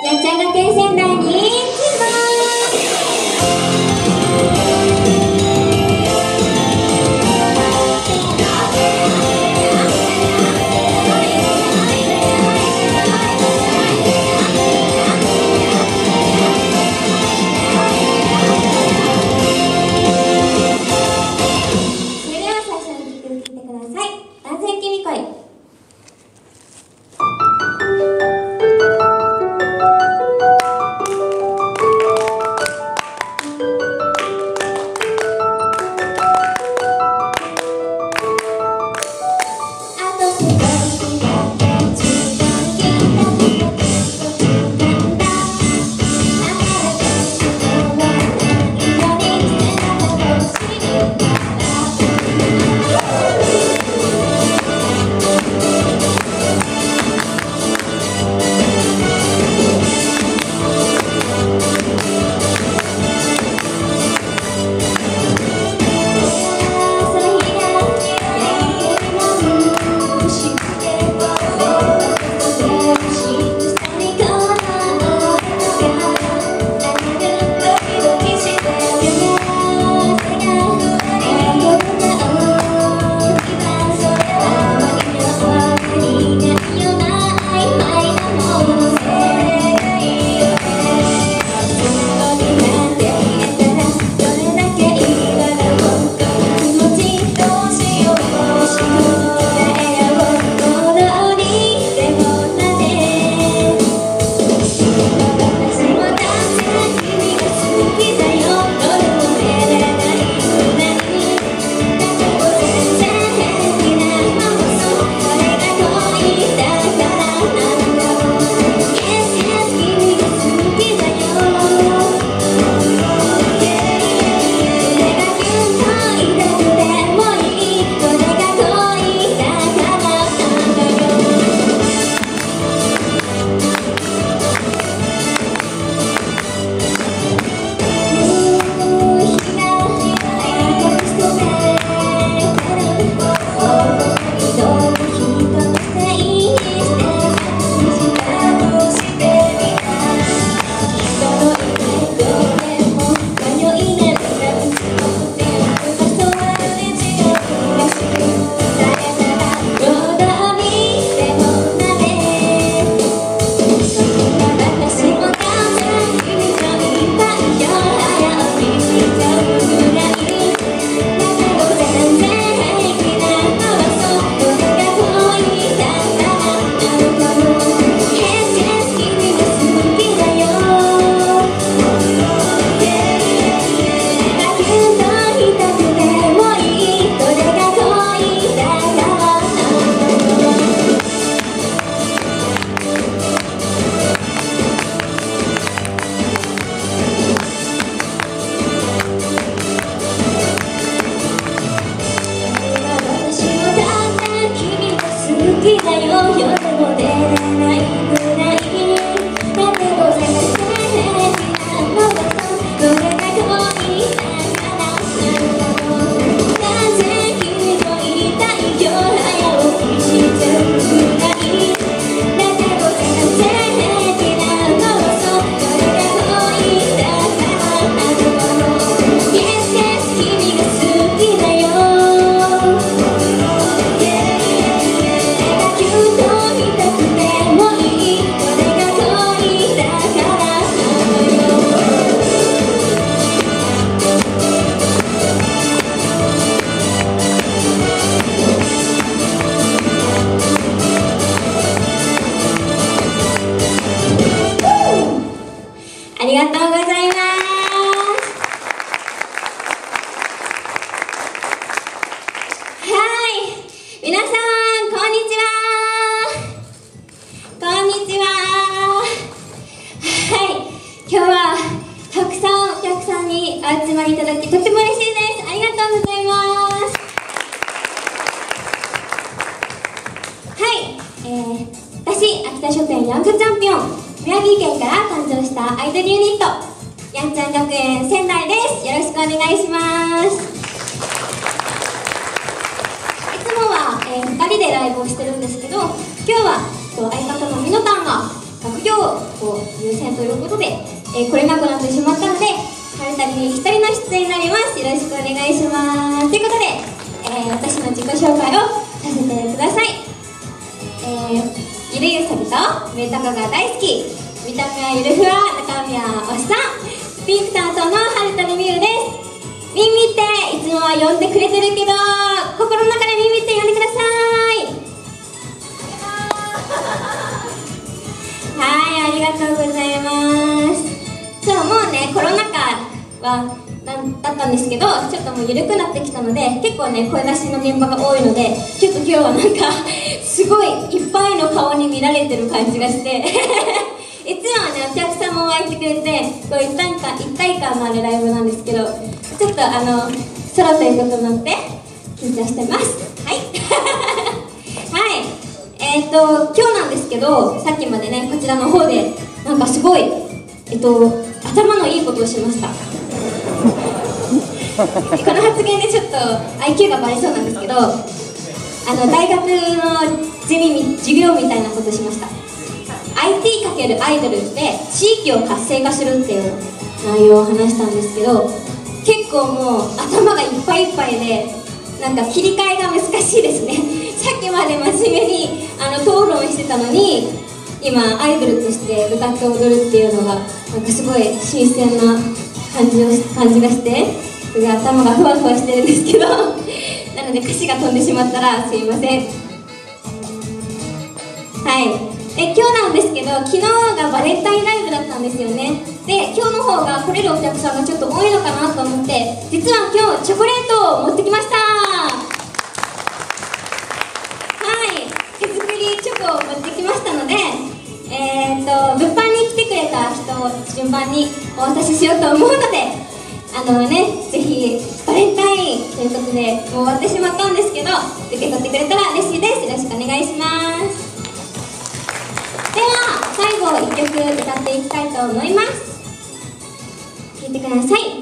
やっちゃん学園仙台に来ます。それでは最初の曲を聴いてください。男性君恋。ありがとうございます。はい、皆さんこんにちは。こんにちは。はい、今日はたくさんお客さんにお集まりいただきとても嬉しいです。ありがとうございます。はい、私秋田書店ヤングチャンピオン宮城県から誕生したアイドルユニットやんちゃん学園仙台です。よろしくお願いします。いつもは、2人でライブをしてるんですけど、今日は相方のみのたんが学業をいう抽選ということで、来れなくなってしまったので、春田に一人の出演になります。よろしくお願いします。ということで、私の自己紹介をさせてください。ゆるゆさぎとメタカが大好き、見た目はゆるふわ、中身はおっさん、ピンク担当の春谷美優です。ミンミっていつもは呼んでくれてるけど、心の中でミンミって呼んでください。はい、ありがとうございます。そう、もうね、コロナ禍はだったんですけど、ちょっともう緩くなってきたので、結構ね、声出しの現場が多いので、ちょっと今日はなんかすごいいっぱいの顔に見られてる感じがしていつもはね、お客さんも湧いてくれて、こう一体感のあるライブなんですけど、ちょっとソロということになって緊張してます。はいはい、今日なんですけど、さっきまでね、こちらの方でなんかすごい頭のいいことをしましたこの発言でちょっと IQ がバレそうなんですけど、大学の授業みたいなことしました。 IT× アイドルって地域を活性化するっていう内容を話したんですけど、結構もう頭がいっぱいいっぱいで、なんか切り替えが難しいですねさっきまで真面目に討論してたのに、今アイドルとして歌って踊るっていうのがなんかすごい新鮮な感じがして、すごい頭がふわふわしてるんですけどなので歌詞が飛んでしまったらすいません。はい、今日なんですけど、昨日がバレンタインライブだったんですよね。で、今日の方が来れるお客さんがちょっと多いのかなと思って、実は今日チョコレートを持ってきました。はい、手作りチョコを持ってきましたので、物販に来てくれた人を順番にお渡ししようと思うので、ぜひバレンタインということでもう終わってしまったんですけど、受け取ってくれたら嬉しいです。よろしくお願いします。では最後1曲歌っていきたいと思います。聴いてください。